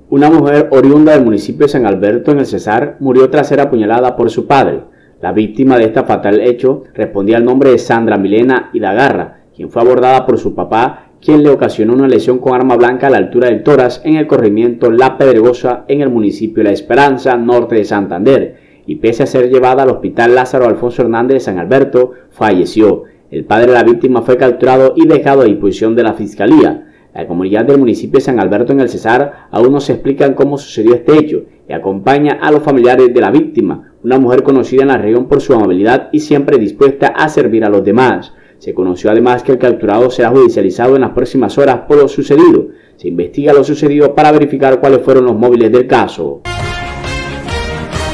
Una mujer oriunda del municipio de San Alberto en el Cesar murió tras ser apuñalada por su padre. La víctima de este fatal hecho respondía al nombre de Sandra Milena Idagarra, quien fue abordada por su papá, quien le ocasionó una lesión con arma blanca a la altura del tórax en el corregimiento La Pedregosa en el municipio de La Esperanza, norte de Santander, y pese a ser llevada al hospital Lázaro Alfonso Hernández de San Alberto, falleció. El padre de la víctima fue capturado y dejado a disposición de la Fiscalía. La comunidad del municipio de San Alberto en el Cesar aún no se explican cómo sucedió este hecho y acompaña a los familiares de la víctima, una mujer conocida en la región por su amabilidad y siempre dispuesta a servir a los demás. Se conoció además que el capturado será judicializado en las próximas horas por lo sucedido. Se investiga lo sucedido para verificar cuáles fueron los móviles del caso.